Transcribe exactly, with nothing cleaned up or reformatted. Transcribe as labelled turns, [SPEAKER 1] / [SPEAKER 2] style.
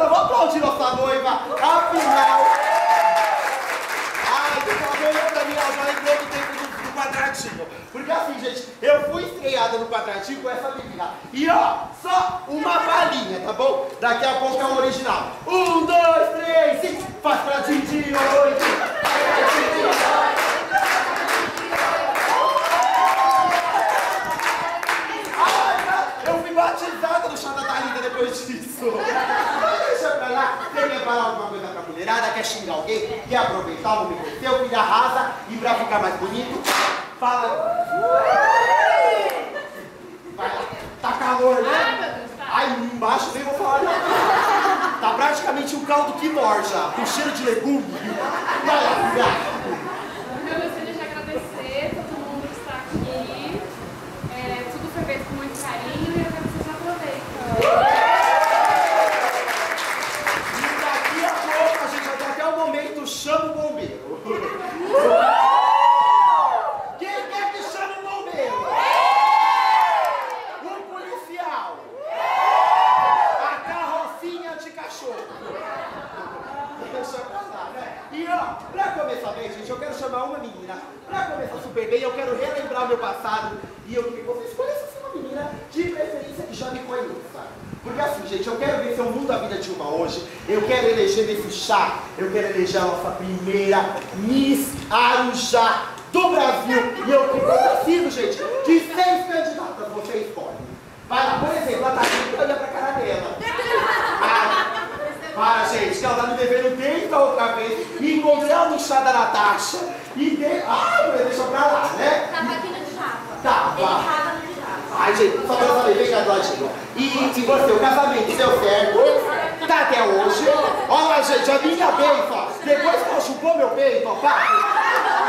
[SPEAKER 1] casada, vamos aplaudir nossa noiva. Afinal... Ai, por favor, pra mim, ela já lembrou do tempo do, do quadradinho. Porque assim, gente, eu fui estreada no quadradinho com essa menina. E ó, só uma palhinha, tá bom? Daqui a pouco é o original. Um, dois, três, cinco. Faz quadradinho de oito. Quadradinho de oito. Eu fui batizada no chá da Thalita depois disso. Deixa pra lá. Você quer falar alguma coisa pra mulherada? Quer xingar alguém? Quer aproveitar o momento seu, filha rasa? E pra ficar mais bonito, fala. Vai lá. Tá calor, né? Ai, embaixo nem vou falar nada. Tá praticamente um caldo quinor já, com cheiro de legume. Vai lá, filha.
[SPEAKER 2] Eu gostaria de agradecer todo mundo que está aqui. É, tudo foi feito com muito carinho e eu quero que vocês aproveitem.
[SPEAKER 1] E daqui a pouco a gente vai ter até o momento chama o bombeiro. Quem quer que chame o bombeiro? O policial. A carrocinha de cachorro. Deixa eu passar, né? E ó, pra começar bem, gente, eu quero chamar uma menina. Pra começar super bem, eu quero relembrar o meu passado. E eu queria que vocês conhecessem uma menina, de preferência que já me conheça. Porque assim, gente, eu quero ver se eu mudo a vida de uma hoje. Eu quero eleger nesse chá, eu quero eleger a nossa primeira Miss Arujá do Brasil. E eu preciso, gente, de seis candidatas, você escolhe. Vai lá, por exemplo, a Thalita, olha pra cara dela. Para, para, gente, que ela tá me devendo desde a outra vez. E encontrei ela no chá da Natasha. E de... Ai, mulher, deixa pra lá, né?
[SPEAKER 3] Tava aqui no Java.
[SPEAKER 1] Tá,
[SPEAKER 3] Ele
[SPEAKER 1] vá.
[SPEAKER 3] tava no Java.
[SPEAKER 1] Ai, gente, só pra eu saber, vem cá do ladinho. E, e você, o casamento deu certo? Tá até hoje? Olha lá, gente, a minha beiça. Depois que ela chupou meu peito, ó, pá.